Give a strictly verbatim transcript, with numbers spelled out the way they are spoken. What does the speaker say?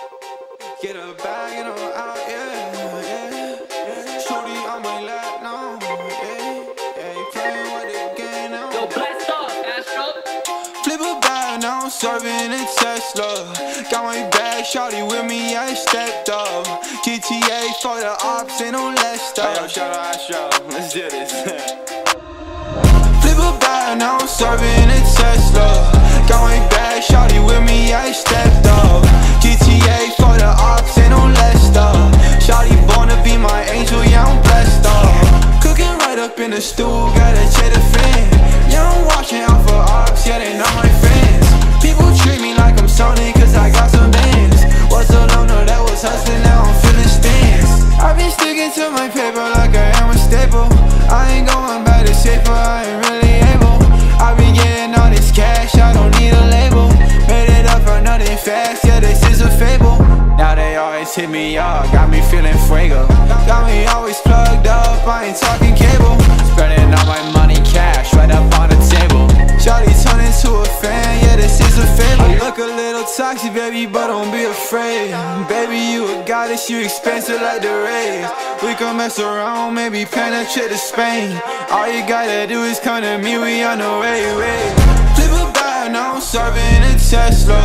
Get a bag and I'm out, yeah, yeah. Shorty on my lap, no, yeah, yeah. You playing with the game now. Yo, blast off, Astro. Flip a bag, now I'm serving a Tesla. Got my bag, shorty with me, I stepped up. G T A for the ops, ain't no less stuff. Hey, yo, shout out Astro, let's do this. Flip a bag, now I'm serving a Tesla. Got my bag, shorty with me, I stepped up. G T A for the ops, ain't no less stuff. Shorty born to be my angel, yeah, I'm blessed up. Cooking right up in the stool, gotta check the fan. Yeah, I'm watching out for ops, yeah, they not my friends. People treat me like I'm Sony, cause I got some bands. Was a loner that was hustling, now I'm feeling stands. I've been sticking to my paper like I am a staple. I ain't going back to safer, I ain't really able. I've been getting all this cash, I don't need a label. Made it up for nothing fast, yeah, this is a fable. Now they always hit me up, got me feeling fuego. Got me always plugged up, I ain't talking cable. Spreading all my money cash right up on the table. Shawty turned into a fan, yeah, this is a fable. I look a little toxic, baby, but don't be afraid. Baby, you a goddess, you expensive like the rays. We can mess around, maybe plan a trip to Spain. All you gotta do is come to me, we on the way, way. Flip a bag, now I'm serving a Tesla.